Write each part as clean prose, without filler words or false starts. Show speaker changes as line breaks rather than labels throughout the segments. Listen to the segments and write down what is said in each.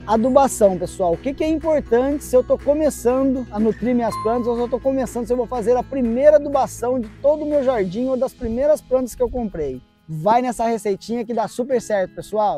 Adubação, pessoal. O que é importante se eu estou começando a nutrir minhas plantas, ou se eu estou começando, se eu vou fazer a primeira adubação de todo o meu jardim ou das primeiras plantas que eu comprei? Vai nessa receitinha que dá super certo, pessoal.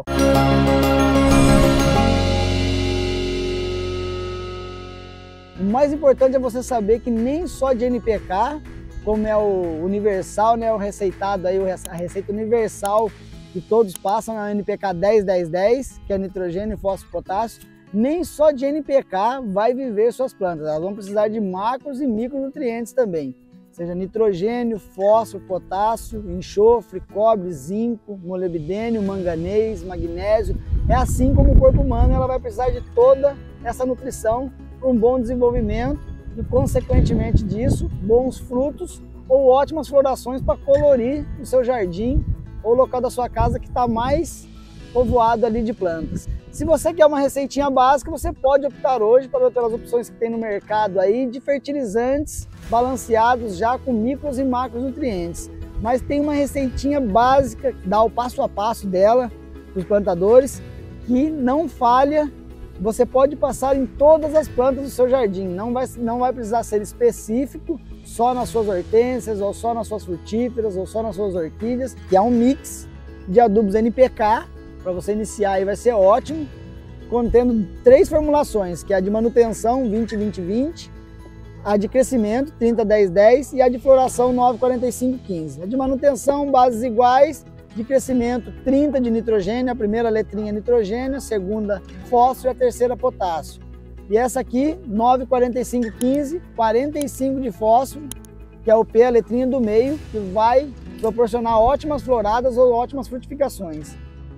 O mais importante é você saber que nem só de NPK, como é o universal, né, o receitado aí, a receita universal que todos passam na NPK 10-10-10, que é nitrogênio, fósforo, potássio, nem só de NPK vai viver suas plantas, elas vão precisar de macros e micronutrientes também, seja nitrogênio, fósforo, potássio, enxofre, cobre, zinco, molibdênio, manganês, magnésio. É assim como o corpo humano ela vai precisar de toda essa nutrição para um bom desenvolvimento e, consequentemente disso, bons frutos ou ótimas florações para colorir o seu jardim ou o local da sua casa que está mais povoado ali de plantas. Se você quer uma receitinha básica, você pode optar hoje pelas opções que tem no mercado aí de fertilizantes balanceados já com micros e macronutrientes. Mas tem uma receitinha básica que dá o passo a passo dela para os plantadores que não falha. Você pode passar em todas as plantas do seu jardim, não vai precisar ser específico só nas suas hortênsias, ou só nas suas frutíferas, ou só nas suas orquídeas, que é um mix de adubos NPK, para você iniciar aí vai ser ótimo, contendo 3 formulações, que é a de manutenção 20-20-20, a de crescimento 30-10-10 e a de floração 9-45-15. A de manutenção, bases iguais, de crescimento 30 de nitrogênio, a primeira letrinha nitrogênio, a segunda fósforo e a terceira potássio. E essa aqui, 9-45-15, 45 de fósforo, que é o P, a letrinha do meio, que vai proporcionar ótimas floradas ou ótimas frutificações.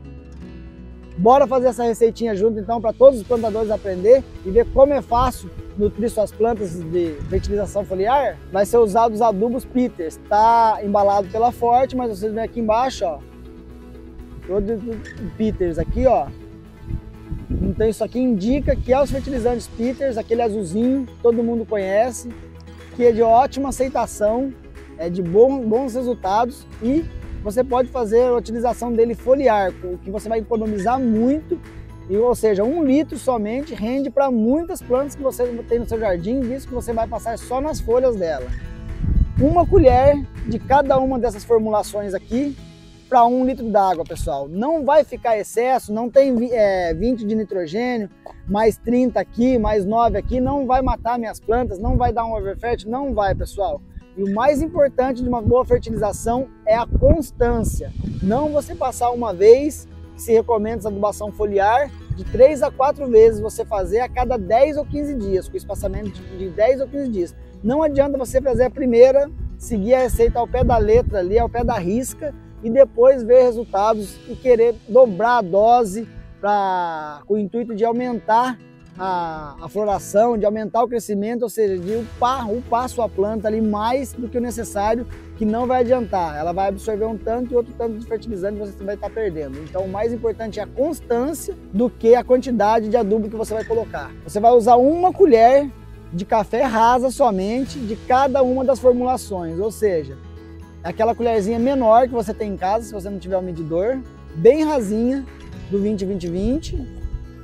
Bora fazer essa receitinha junto então para todos os plantadores aprender e ver como é fácil nutrir suas plantas de fertilização foliar? Vai ser usado os adubos Peters. Está embalado pela Forte, mas vocês veem aqui embaixo, ó, todo o Peters aqui, ó. Então isso aqui indica que é os fertilizantes Peters, aquele azulzinho que todo mundo conhece, que é de ótima aceitação, é de bons resultados e você pode fazer a utilização dele foliar, o que você vai economizar muito, ou seja, 1 litro somente rende para muitas plantas que você tem no seu jardim, visto que você vai passar só nas folhas dela. 1 colher de cada uma dessas formulações aqui para 1 litro d'água, pessoal. Não vai ficar excesso, não tem 20 de nitrogênio, mais 30 aqui, mais 9 aqui, não vai matar minhas plantas, não vai dar um overfértil, não vai, pessoal. E o mais importante de uma boa fertilização é a constância. Não você passar uma vez, se recomenda essa adubação foliar, de 3 a 4 vezes você fazer a cada 10 ou 15 dias, com espaçamento de 10 ou 15 dias. Não adianta você fazer a primeira, seguir a receita ao pé da letra ali, ao pé da risca, e depois ver resultados e querer dobrar a dose com o intuito de aumentar a floração, de aumentar o crescimento, ou seja, de upar sua planta ali mais do que o necessário, que não vai adiantar. Ela vai absorver um tanto e outro tanto de fertilizante que você vai estar perdendo. Então o mais importante é a constância do que a quantidade de adubo que você vai colocar. Você vai usar 1 colher de café rasa somente de cada uma das formulações, ou seja, aquela colherzinha menor que você tem em casa, se você não tiver um medidor, bem rasinha do 20-20-20,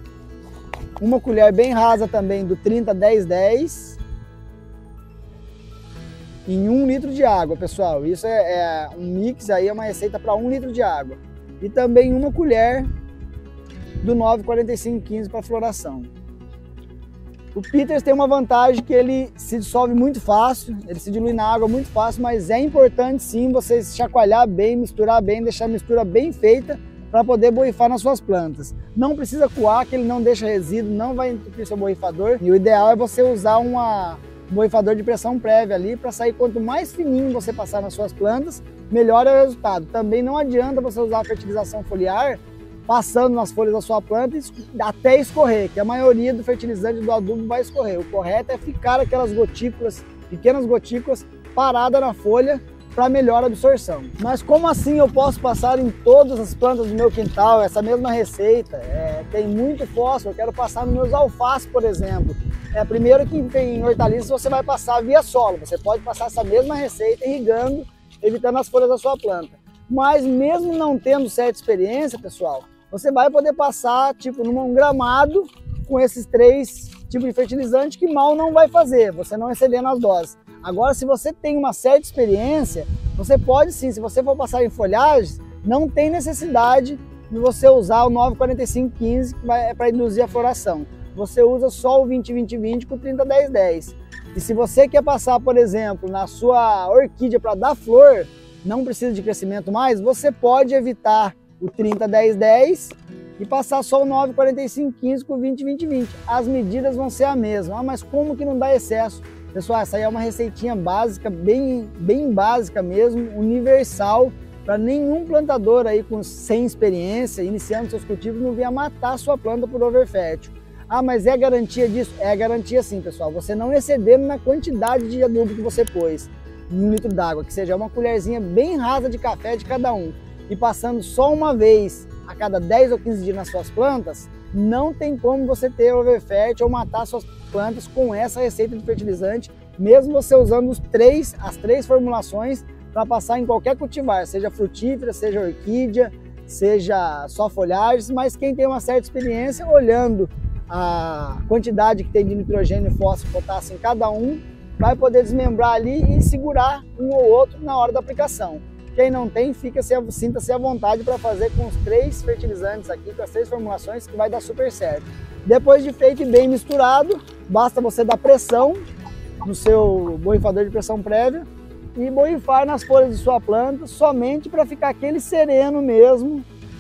1 colher bem rasa também do 30-10-10 em 1 litro de água, pessoal. Isso é um mix aí, é uma receita para 1 litro de água. E também 1 colher do 9-45-15 para floração. O Peters tem uma vantagem que ele se dissolve muito fácil, ele se dilui na água muito fácil, mas é importante sim você chacoalhar bem, misturar bem, deixar a mistura bem feita para poder borrifar nas suas plantas. Não precisa coar, que ele não deixa resíduo, não vai entupir seu borrifador. E o ideal é você usar um borrifador de pressão prévia ali para sair. Quanto mais fininho você passar nas suas plantas, melhor é o resultado. Também não adianta você usar a fertilização foliar passando nas folhas da sua planta até escorrer, que a maioria do fertilizante do adubo vai escorrer. O correto é ficar aquelas gotículas, pequenas gotículas, paradas na folha para melhor absorção. Mas como assim eu posso passar em todas as plantas do meu quintal essa mesma receita? Tem muito fósforo, eu quero passar nos meus alfaces, por exemplo. Primeiro que em hortaliças você vai passar via solo, você pode passar essa mesma receita irrigando, evitando as folhas da sua planta. Mas mesmo não tendo certa experiência, pessoal, você vai poder passar tipo num gramado com esses 3 tipos de fertilizante que mal não vai fazer, você não excedendo as doses. Agora, se você tem uma certa experiência, você pode sim, se você for passar em folhagens, não tem necessidade de você usar o 9,45,15 que é para induzir a floração. Você usa só o 20-20-20 com 30-10-10. E se você quer passar, por exemplo, na sua orquídea para dar flor, não precisa de crescimento mais, você pode evitar o 30-10-10 e passar só o 9,45,15 com 20-20-20. As medidas vão ser a mesma. Ah, mas como que não dá excesso? Pessoal, essa aí é uma receitinha básica, bem básica mesmo, universal, para nenhum plantador aí sem experiência, iniciando seus cultivos, não venha matar a sua planta por overfértil. Ah, mas é garantia disso? É garantia sim, pessoal. Você não excedendo na quantidade de adubo que você pôs em 1 litro d'água, que seja uma colherzinha bem rasa de café de cada um, e passando só uma vez a cada 10 ou 15 dias nas suas plantas, não tem como você ter overfértil ou matar suas plantas com essa receita de fertilizante, mesmo você usando as três formulações para passar em qualquer cultivar, seja frutífera, seja orquídea, seja só folhagens, mas quem tem uma certa experiência, olhando a quantidade que tem de nitrogênio, fósforo e potássio em cada um, vai poder desmembrar ali e segurar um ou outro na hora da aplicação. Quem não tem, sinta-se à vontade para fazer com os 3 fertilizantes aqui, com as 3 formulações, que vai dar super certo. Depois de feito e bem misturado, basta você dar pressão no seu borrifador de pressão prévia e borrifar nas folhas de sua planta, somente para ficar aquele sereno mesmo,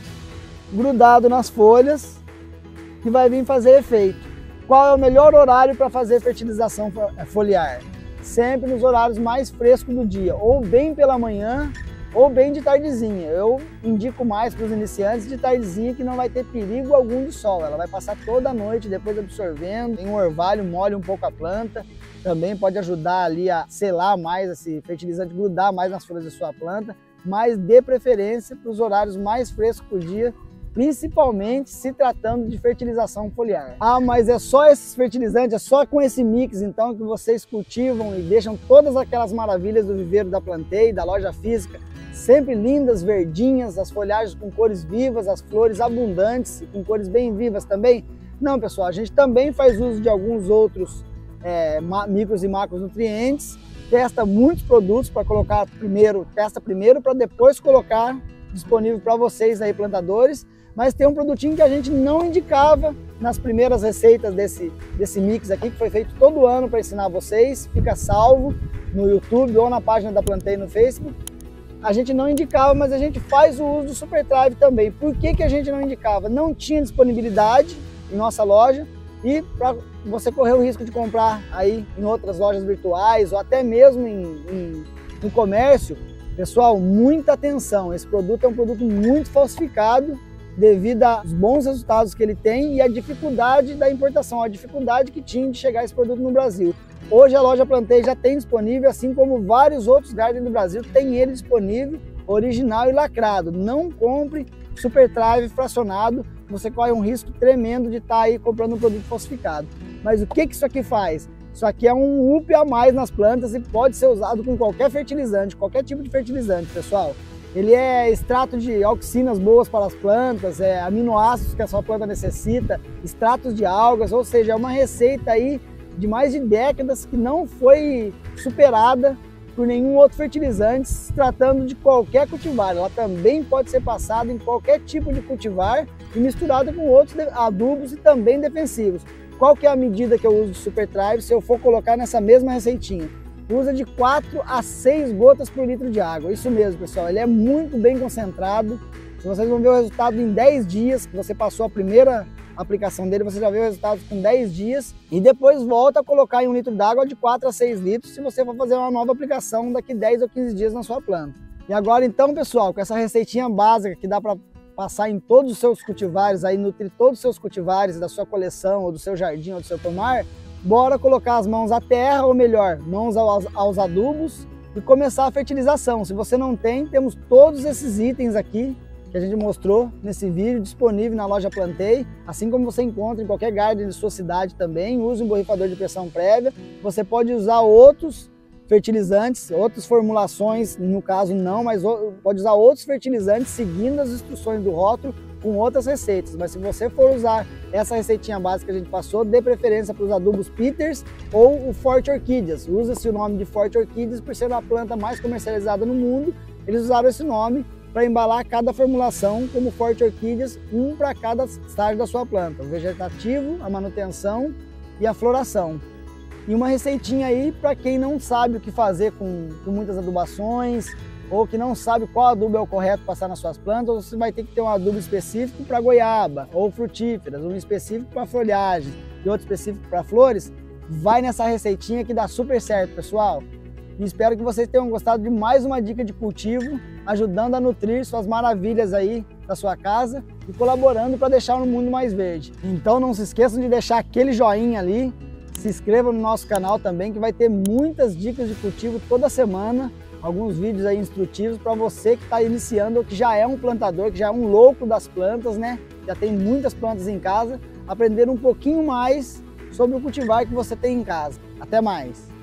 grudado nas folhas, que vai vir fazer efeito. Qual é o melhor horário para fazer fertilização foliar? Sempre nos horários mais frescos do dia, ou bem pela manhã, ou bem de tardezinha. Eu indico mais para os iniciantes de tardezinha, que não vai ter perigo algum de sol. Ela vai passar toda a noite depois absorvendo. Tem um orvalho, molha um pouco a planta. Também pode ajudar ali a selar mais esse fertilizante, grudar mais nas folhas da sua planta. Mas dê preferência para os horários mais frescos do dia, principalmente se tratando de fertilização foliar. Ah, mas é só esses fertilizantes, é só com esse mix então que vocês cultivam e deixam todas aquelas maravilhas do viveiro da Plantei, da loja física, sempre lindas, verdinhas, as folhagens com cores vivas, as flores abundantes e com cores bem vivas também? Não, pessoal, a gente também faz uso de alguns outros micros e macronutrientes, testa muitos produtos para colocar primeiro, testa primeiro para depois colocar disponível para vocês aí, plantadores. Mas tem um produtinho que a gente não indicava nas primeiras receitas desse mix aqui, que foi feito todo ano para ensinar vocês, fica salvo no YouTube ou na página da Plantei no Facebook. A gente não indicava, mas a gente faz o uso do Super Thrive também. Por que a gente não indicava? Não tinha disponibilidade em nossa loja e para você correr o risco de comprar aí em outras lojas virtuais ou até mesmo no comércio, pessoal, muita atenção, esse produto é um produto muito falsificado, devido aos bons resultados que ele tem e a dificuldade da importação, a dificuldade que tinha de chegar esse produto no Brasil. Hoje a loja Plantei já tem disponível, assim como vários outros garden do Brasil, tem ele disponível, original e lacrado. Não compre Super Thrive fracionado, você corre um risco tremendo de estar aí comprando um produto falsificado. Mas o que isso aqui faz? Isso aqui é um up a mais nas plantas e pode ser usado com qualquer fertilizante, qualquer tipo de fertilizante, pessoal. Ele é extrato de auxinas boas para as plantas, aminoácidos que a sua planta necessita, extratos de algas, ou seja, é uma receita aí de mais de décadas que não foi superada por nenhum outro fertilizante, se tratando de qualquer cultivar. Ela também pode ser passada em qualquer tipo de cultivar e misturada com outros adubos e também defensivos. Qual que é a medida que eu uso de Super Thrive se eu for colocar nessa mesma receitinha? Usa de 4 a 6 gotas por litro de água. Isso mesmo, pessoal, ele é muito bem concentrado. Vocês vão ver o resultado em 10 dias, que você passou a primeira aplicação dele, você já vê o resultado com 10 dias e depois volta a colocar em 1 litro d'água de 4 a 6 litros se você for fazer uma nova aplicação daqui 10 ou 15 dias na sua planta. E agora então, pessoal, com essa receitinha básica que dá para passar em todos os seus cultivares, aí nutrir todos os seus cultivares da sua coleção ou do seu jardim ou do seu pomar, bora colocar as mãos à terra, ou melhor, mãos aos adubos e começar a fertilização. Se você não tem, temos todos esses itens aqui que a gente mostrou nesse vídeo disponível na loja Plantei, assim como você encontra em qualquer garden de sua cidade também. Use um borrifador de pressão prévia. Você pode usar outros fertilizantes, outras formulações, no caso não, mas pode usar outros fertilizantes seguindo as instruções do rótulo com outras receitas, mas se você for usar essa receitinha básica que a gente passou, dê preferência para os adubos Peters ou o Forte Orquídeas. Usa-se o nome de Forte Orquídeas por ser a planta mais comercializada no mundo. Eles usaram esse nome para embalar cada formulação como Forte Orquídeas, um para cada estágio da sua planta, o vegetativo, a manutenção e a floração. E uma receitinha aí para quem não sabe o que fazer com muitas adubações, ou que não sabe qual adubo é o correto passar nas suas plantas, você vai ter que ter um adubo específico para goiaba ou frutíferas, um específico para folhagem e outro específico para flores. Vai nessa receitinha que dá super certo, pessoal. E espero que vocês tenham gostado de mais uma dica de cultivo, ajudando a nutrir suas maravilhas aí da sua casa e colaborando para deixar o mundo mais verde. Então não se esqueçam de deixar aquele joinha ali, se inscrevam no nosso canal também, que vai ter muitas dicas de cultivo toda semana, alguns vídeos aí instrutivos para você que está iniciando ou que já é um plantador, que já é um louco das plantas, né? Já tem muitas plantas em casa, aprender um pouquinho mais sobre o cultivar que você tem em casa. Até mais!